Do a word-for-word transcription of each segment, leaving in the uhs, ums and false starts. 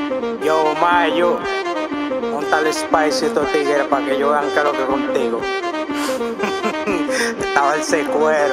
Yo, Mayo, montale Spicy estos tigres para que yo vean que lo que contigo. Estaba el secuero.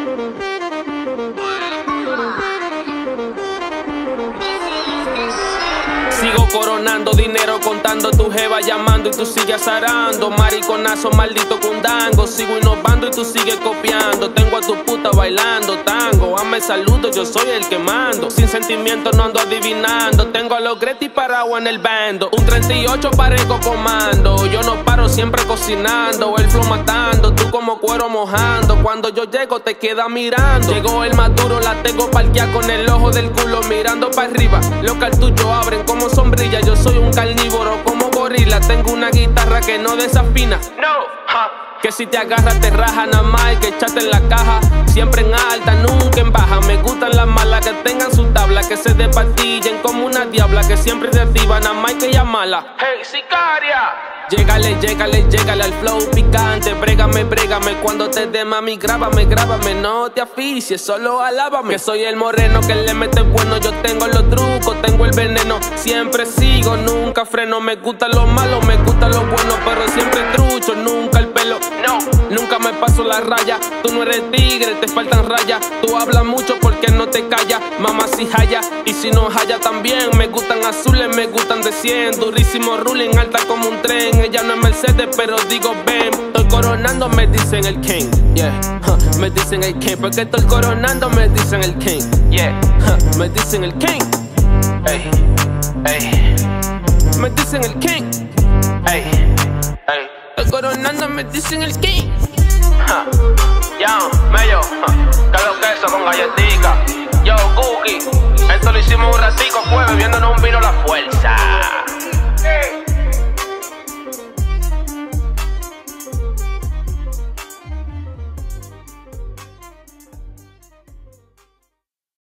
Sigo coronando dinero, contando tu jeva llamando y tú sigues azarando. Mariconazo, maldito cundango. Sigo innovando y tú sigues copiando. Tengo a tu puta bailando tango. Hazme saludo, yo soy el que mando. Sin sentimiento no ando adivinando. Tengo a los Greti parados en el bando. Un treinta y ocho parejo comando. Yo no paro, siempre cocinando. El flow matando, tú como cuero mojando. Cuando yo llego te queda mirando. Llegó el maduro, la tengo parqueada con el ojo del culo mirando para arriba. Los cartuchos abren como sombrilla, yo soy un carnívoro como gorila. Tengo una guitarra que no desafina, no, ja. Que si te agarras te raja, nada más hay que echarte en la caja. Siempre en alta, nunca en baja. Me gustan las malas que tengan su tabla, que se despatillen como una diabla, que siempre se activa, nada más hay que llamarla. Hey, sicaria. Llégale, llégale, llégale al flow picante. Brégame, brégame, cuando te dé mami, grábame, grábame. No te aficies, solo alábame. Que soy el moreno que le mete bueno. Yo tengo los trucos, tengo el veneno. Siempre sigo, nunca freno. Me gusta lo malo, me gusta lo bueno, pero siempre trucho, nunca el pelo. No, nunca me paso la raya. Tú no eres tigre, te faltan rayas. Tú hablas mucho porque no te callas. Mamá si haya, y si no haya también. Me gustan azules, me gustan de cien. Durísimo ruling, alta como un tren. Ella no es Mercedes, pero digo ven. Estoy coronando, me dicen el king, yeah, huh. Me dicen el king, porque estoy coronando, me dicen el king, yeah, huh. Me dicen el king, ey, ey. Me dicen el king, ey, ey. Estoy coronando, me dicen el king, huh. Yo, Mello, huh. Calo queso con galletica. Yo, Cookie, esto lo hicimos un ratico, fue bebiéndonos un vino a la fuerza.